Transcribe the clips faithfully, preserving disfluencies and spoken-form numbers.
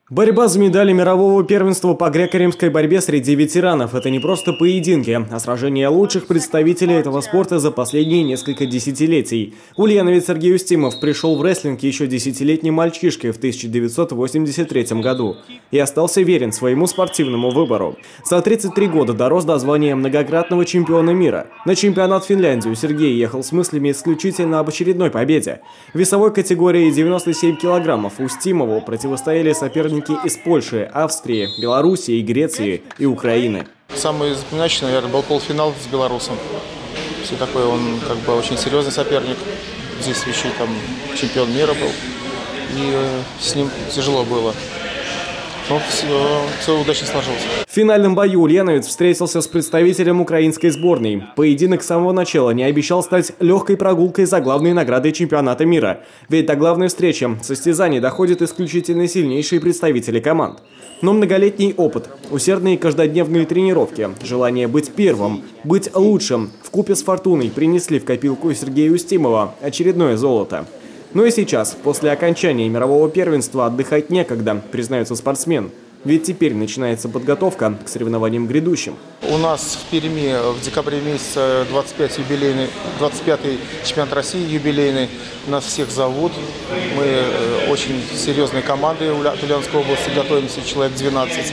Борьба за медали мирового первенства по греко-римской борьбе среди ветеранов – это не просто поединки, а сражения лучших представителей этого спорта за последние несколько десятилетий. Ульяновец Сергей Устимов пришел в рестлинг еще десятилетним мальчишкой в тысяча девятьсот восемьдесят третьем году и остался верен своему спортивному выбору. За тридцать три года дорос до звания многократного чемпиона мира. На чемпионат Финляндии Сергей ехал с мыслями исключительно об очередной победе. В весовой категории девяносто семь килограммов Устимову противостояли соперники из Польши, Австрии, Белоруссии, Греции и Украины. Самый запоминающий, наверное, был полуфинал с белорусом. Все такой, он как бы очень серьезный соперник. Здесь еще там чемпион мира был. И с ним тяжело было. Но все, все удачно сложилось. В финальном бою ульяновец встретился с представителем украинской сборной. Поединок с самого начала не обещал стать легкой прогулкой за главной наградой чемпионата мира. Ведь до главной встречи состязаний доходят исключительно сильнейшие представители команд. Но многолетний опыт, усердные каждодневные тренировки, желание быть первым, быть лучшим вкупе с фортуной принесли в копилку Сергея Устимова очередное золото. Ну и сейчас, после окончания мирового первенства, отдыхать некогда, признается спортсмен. Ведь теперь начинается подготовка к соревнованиям грядущим. У нас в Перми в декабре месяце двадцать пятый юбилейный, двадцать пятый чемпионат России юбилейный. Нас всех зовут. Мы очень серьезной командой от Ульяновской области готовимся, человек двенадцать.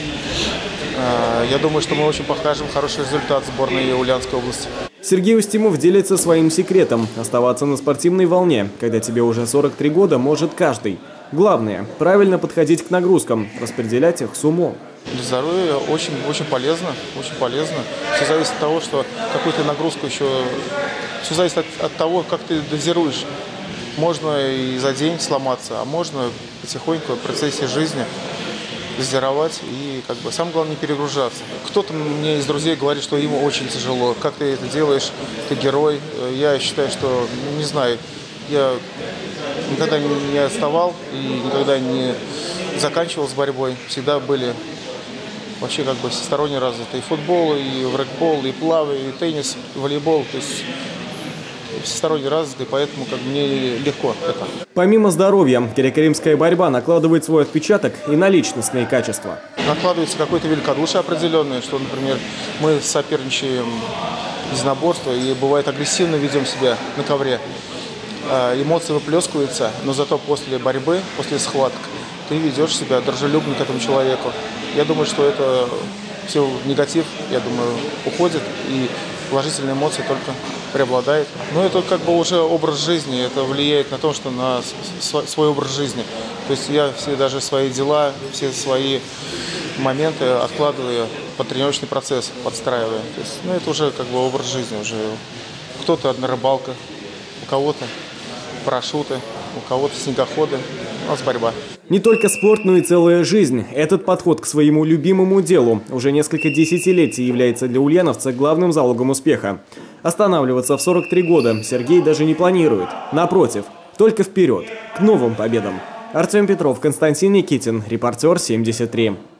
Я думаю, что мы очень покажем хороший результат сборной Ульяновской области. Сергей Устимов делится своим секретом – оставаться на спортивной волне, когда тебе уже сорок три года, может каждый. Главное – правильно подходить к нагрузкам, распределять их с умом. Для здоровья очень, очень полезно, очень полезно. Все зависит от того, что какую ты нагрузку еще… Все зависит от, от того, как ты дозируешь. Можно и за день сломаться, а можно потихоньку в процессе жизни дозировать и, как бы, самое главное, не перегружаться. Кто-то мне из друзей говорит, что ему очень тяжело. Как ты это делаешь? Ты герой. Я считаю, что, не знаю, я никогда не отставал и никогда не заканчивал с борьбой. Всегда были вообще как бы всесторонне развиты. И футбол, и регбол, и плавание, и теннис, и волейбол. То есть всесторонне развиты, поэтому как бы мне легко это. Помимо здоровья, греко-римская борьба накладывает свой отпечаток и на личностные качества. Накладывается какое-то великодушие определенное, что, например, мы соперничаем в единоборстве и бывает агрессивно ведем себя на ковре. Эмоции выплескиваются, но зато после борьбы, после схваток, ты ведешь себя дружелюбно к этому человеку. Я думаю, что это все негатив, я думаю, уходит, и положительные эмоции только преобладают. Но это как бы уже образ жизни, это влияет на то, что на свой образ жизни. То есть я все даже свои дела, все свои моменты откладываю под тренировочный процесс, подстраиваю. То есть, ну, это уже как бы образ жизни. Уже кто-то одна рыбалка, у кого-то парашюты, у кого-то снегоходы, у нас борьба. Не только спорт, но и целая жизнь. Этот подход к своему любимому делу уже несколько десятилетий является для ульяновца главным залогом успеха. Останавливаться в сорок три года Сергей даже не планирует. Напротив, только вперед, к новым победам. Артем Петров, Константин Никитин, Репортер семьдесят три.